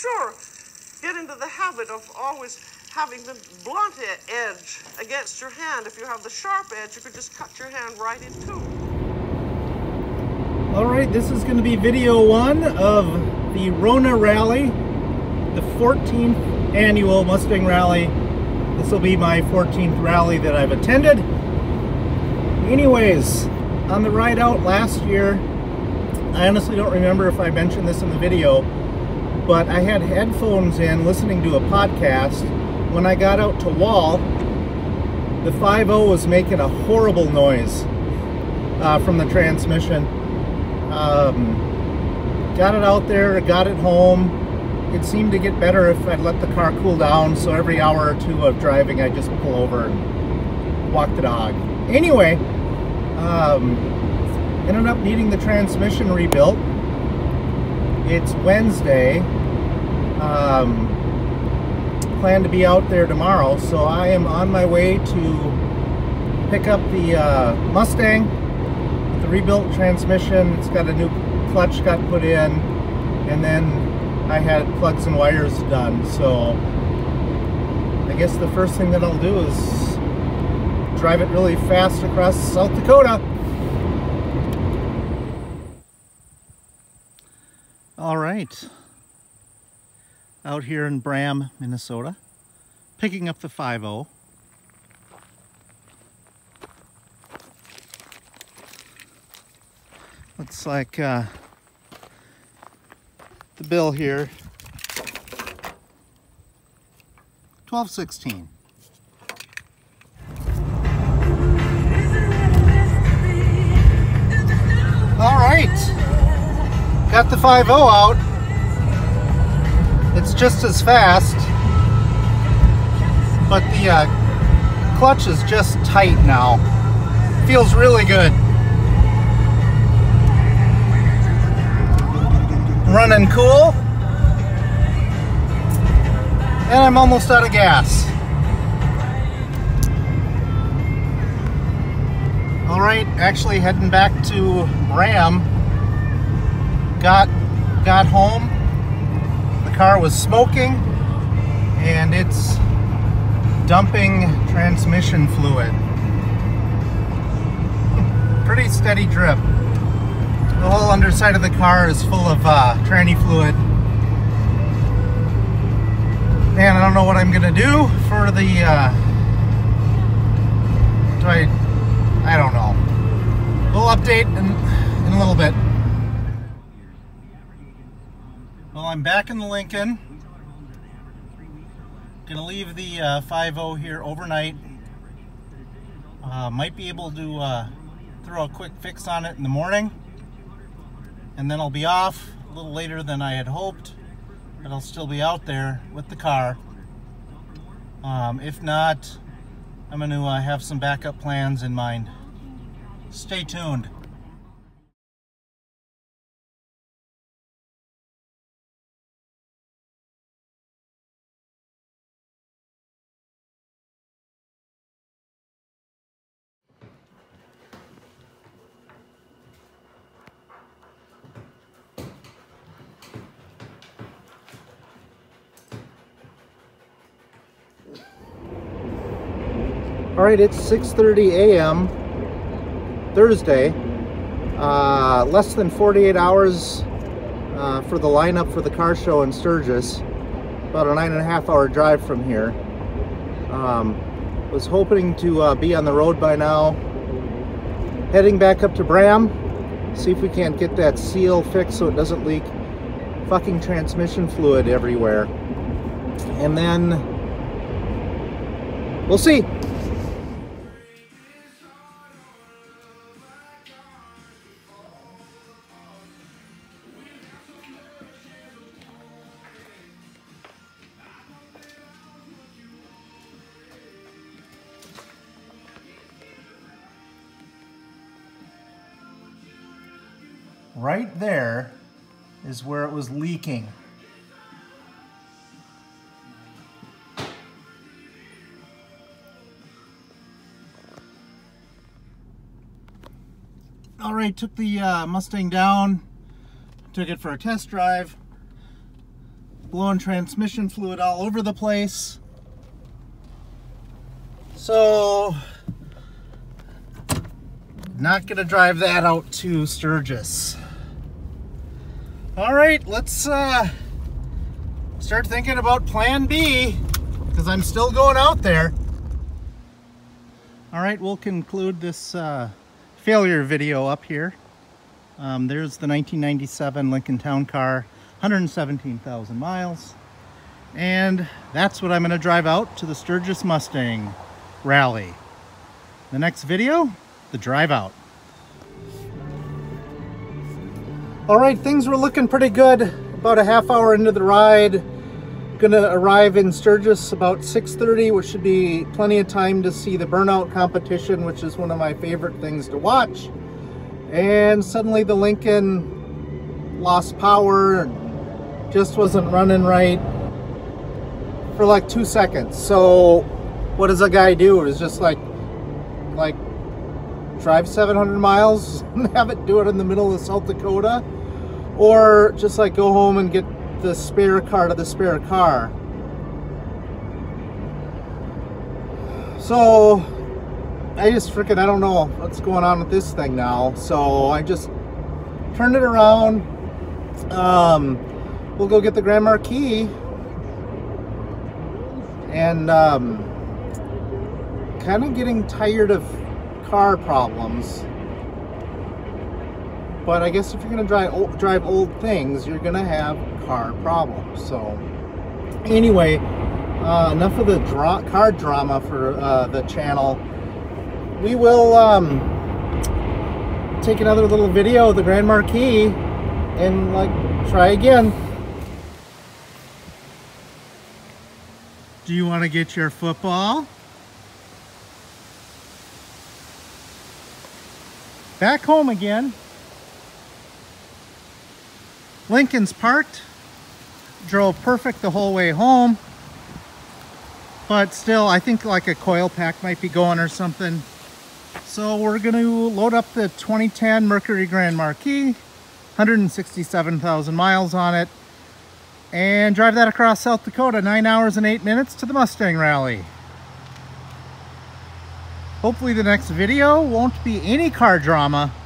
sure get into the habit of always having the blunt edge against your hand. If you have the sharp edge, you could just cut your hand right in two. All right, this is going to be video 1 of the Rona Rally, the 14th annual Mustang Rally. This will be my 14th rally that I've attended. Anyways, on the ride out last year, I honestly don't remember if I mentioned this in the video, but I had headphones in listening to a podcast. When I got out to Wall, the 5.0 was making a horrible noise from the transmission. Got it out there, got it home. It seemed to get better if I'd let the car cool down, so every hour or two of driving I just pull over and walk the dog. Anyway, ended up needing the transmission rebuilt. It's Wednesday. Plan to be out there tomorrow, so I am on my way to pick up the Mustang, the rebuilt transmission. It's got a new clutch got put in, and then I had plugs and wires done, so I guess the first thing that I'll do is drive it really fast across South Dakota. All right, out here in Bram, Minnesota, picking up the 5.0. Looks like the bill here, $12.16. All right, got the 5.0 out. It's just as fast, but the clutch is just tight now. Feels really good. Running cool, and I'm almost out of gas. All right, actually heading back to Bram. Got home. The car was smoking, and it's dumping transmission fluid. Pretty steady drip. The whole underside of the car is full of tranny fluid. Man, I don't know what I'm gonna do for the I don't know. We'll update in a little bit. Well, I'm back in the Lincoln. Gonna leave the 5.0 here overnight. Might be able to throw a quick fix on it in the morning, and then I'll be off a little later than I had hoped, but I'll still be out there with the car. If not, I'm going to have some backup plans in mind. Stay tuned. All right, it's 6:30 a.m. Thursday. Less than 48 hours for the lineup for the car show in Sturgis. About a 9.5 hour drive from here. Was hoping to be on the road by now. Heading back up to Bram. See if we can't get that seal fixed so it doesn't leak fucking transmission fluid everywhere. And then we'll see. Right there is where it was leaking. All right, took the Mustang down, took it for a test drive. blowing transmission fluid all over the place. So, not gonna drive that out to Sturgis. All right, let's start thinking about plan B, because I'm still going out there. All right, we'll conclude this failure video up here. There's the 1997 Lincoln Town Car, 117,000 miles. And that's what I'm gonna drive out to the Sturgis Mustang rally. The next video, the drive out. All right, things were looking pretty good. About a half hour into the ride. Gonna arrive in Sturgis about 6:30, which should be plenty of time to see the burnout competition, which is one of my favorite things to watch. And suddenly the Lincoln lost power and just wasn't running right for like 2 seconds. So what does a guy do? It's just like drive 700 miles and have it do it in the middle of South Dakota, or just like go home and get the spare car to the spare car. So I don't know what's going on with this thing now. So I just turned it around. We'll go get the Grand Marquis, and kind of getting tired of car problems. But I guess if you're going to drive old things, you're going to have car problems. So anyway, enough of the car drama for the channel. We will take another little video of the Grand Marquis and try again. Do you want to get your football? Back home again. Lincoln's parked. Drove perfect the whole way home. But still, I think like a coil pack might be going or something. So we're going to load up the 2010 Mercury Grand Marquis, 167,000 miles on it, and drive that across South Dakota, 9 hours and 8 minutes to the Mustang rally. Hopefully the next video won't be any car drama.